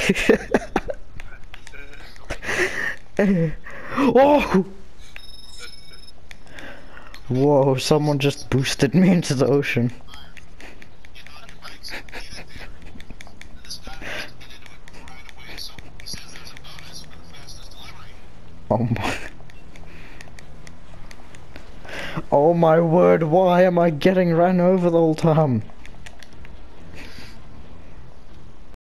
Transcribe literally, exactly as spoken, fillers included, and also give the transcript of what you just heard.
Oh! Whoa, someone just boosted me into the ocean. Oh my... Oh my word, why am I getting ran over the whole time?